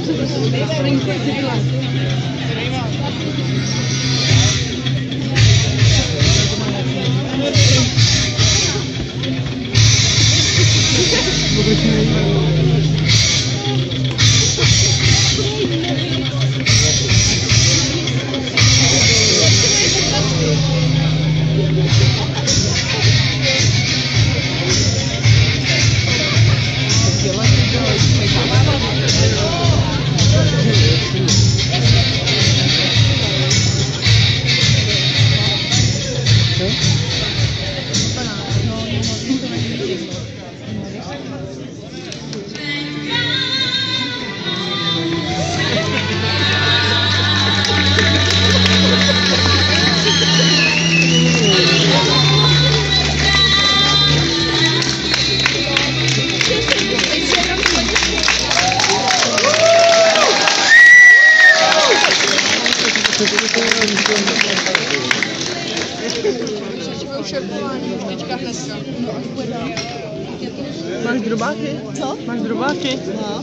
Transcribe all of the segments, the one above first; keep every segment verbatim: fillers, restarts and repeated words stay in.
Máš drobáky? Co? Máš drobáky? No.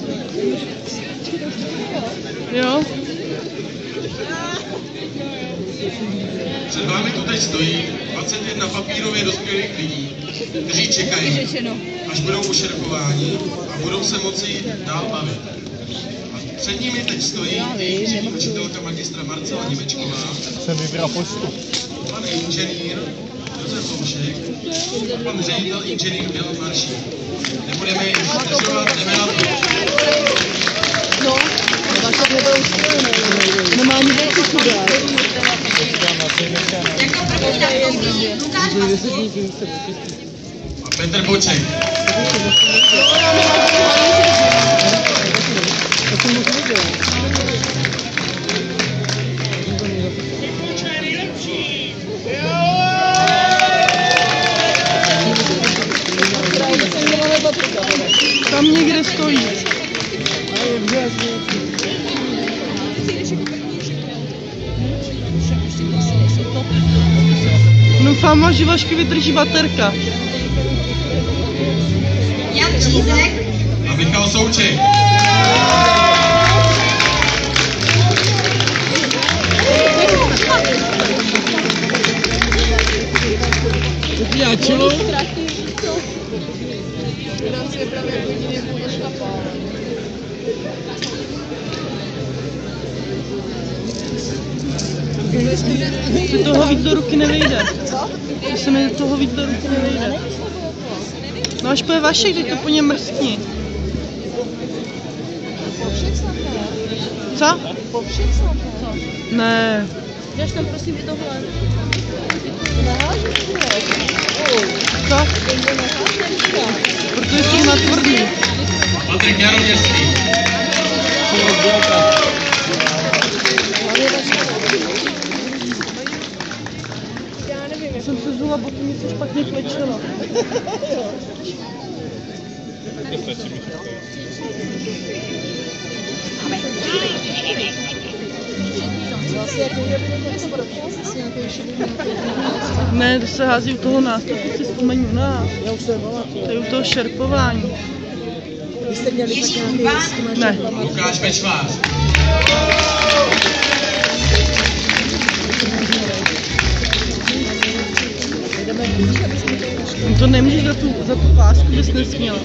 Jo? Před vámi tu teď stojí dvacet jedna papírově dospělých lidí, kteří čekají, až budou ušerpováni a budou se moci dál bavit. A před nimi teď stojí jejich učitelka magistra Marcela Němečková, Jsem vybral poštu. pan inženýr Josef Loušek a pan ředitel inženýr Milan Maršík. Nebudeme jim zdržovat, jdeme na to. No, vaše nebudou spojené. Nemá ani věci chudá. Jako první nastoupí Lukáš Masku. A Petr Boček. Tam někde stojí. Doufám, že vašky vydrží baterka. Jan Čízek. A Michal Souček. Já čilo? Se toho víc do ruky nevejde. To se mi toho víc do ruky nevejde. No až půjde Vašek, teď to po něm mrskni. Co? Ne. Jdeš tam prosím i tohle. Co? Protože jsou na tvrdý. Patrik Jaroměrský. Já jsem se zula, boky mi se špatně klečelo. Ne, to se hází u toho nástupu, si vzpomeňu na. To je u toho šerpování. Jiří Urban. Ne. Lukáš Bečvář. To nemůžeš za tu, za tu pásku, bys nesměla.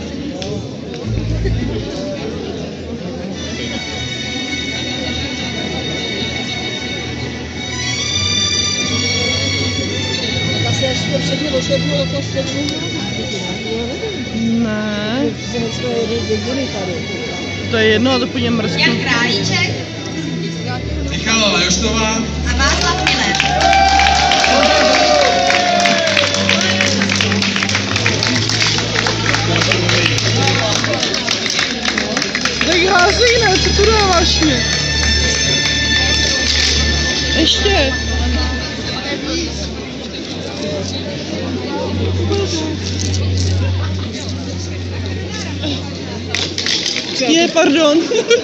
Asi až to všechny osvětlilo to světlou. Ne. To je jediný tady. To je jedno, a to po něm mrzknu. Jan Králíček. Michala Lajoštová. A Václav Miller. Tak házej, ne, co tu dáváš mě? Ještě. Je, pardon.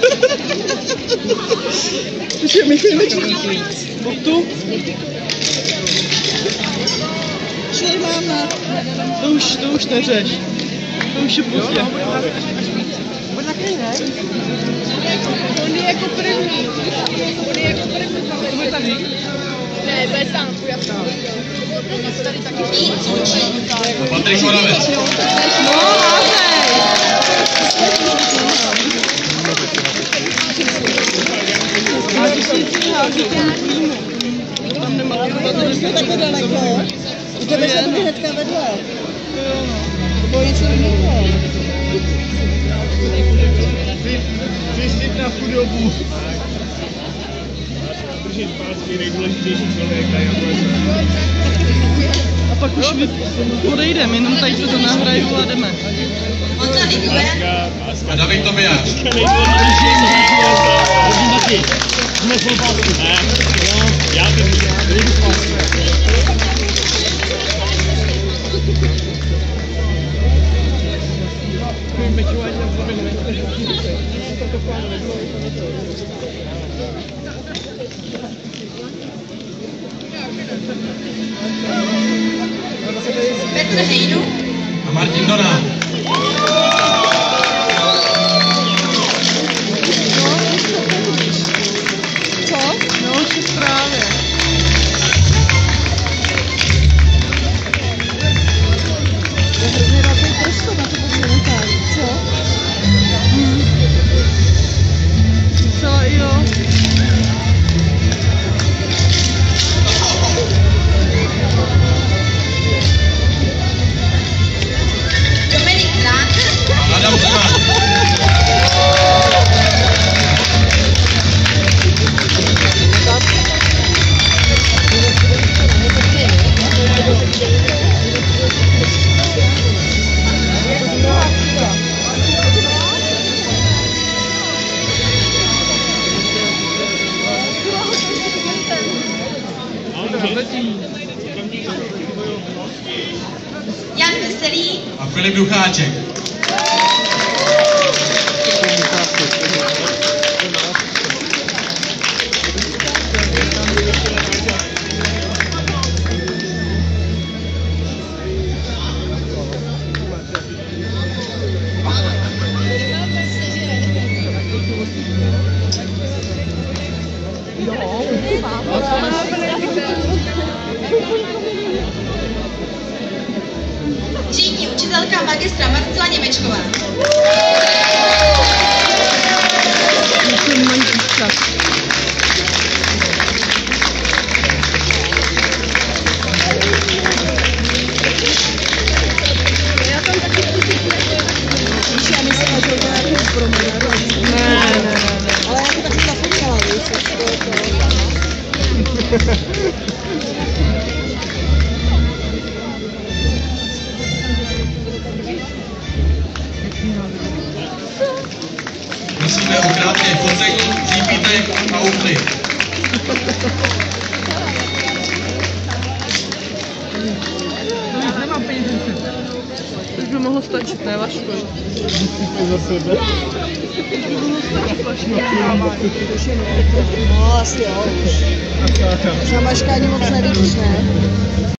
Už je Michal tu? To už, to už neřeš. To už je pozdě. A Patrik Moravec. No, házej! Hází si ty hází tomu týmu. Tam nemá Když jsme takhle daleko, u tebe se bude hnedka vedle. Nebo něco jiného. Přístup na chudobu. Držet pásky nejdůležitější člověk tady na a pak už vy odejdeme, jenom tady to nahraju a jdeme. Honza Liguje. A David Tobiáš. Já Petr Hejdu. A Martin Donát. Co? No, už je právě. Je hrozně velký prostor na to pozměnitání, co? Hmm. Docela i jo. Dominik Zrán. Adam Zeman. Jan Veselý. A Filip Ducháček. Třídní učitelka magistra Marcela Němečková. Musím mají čas. Víš, já myslím, že to je nějaký proměna. Ne, ne, ne, ne. Ale já to taky započala, víš, to je to. Prosíme o krátké focení, přípitek a úklid. Nemám peníze. To už by mohlo stačit, ne, Vaško? za sebe. No, asi jo, už. Za Maška ani moc nevíš, ne?